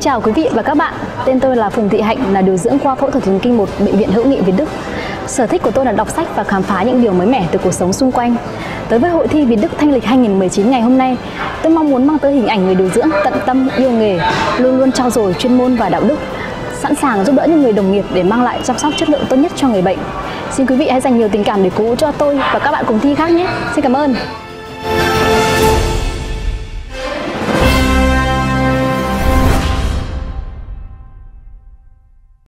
chào quý vị và các bạn. Tên tôi là Phùng Thị Hạnh, là điều dưỡng khoa phẫu thuật thần kinh 1 Bệnh viện Hữu nghị Việt Đức. Sở thích của tôi là đọc sách và khám phá những điều mới mẻ từ cuộc sống xung quanh. Tới với hội thi Việt Đức Thanh lịch 2019 ngày hôm nay, tôi mong muốn mang tới hình ảnh người điều dưỡng tận tâm, yêu nghề, luôn luôn trau dồi chuyên môn và đạo đức, sẵn sàng giúp đỡ những người đồng nghiệp để mang lại chăm sóc chất lượng tốt nhất cho người bệnh. Xin quý vị hãy dành nhiều tình cảm để cổ vũ cho tôi và các bạn cùng thi khác nhé. Xin cảm ơn.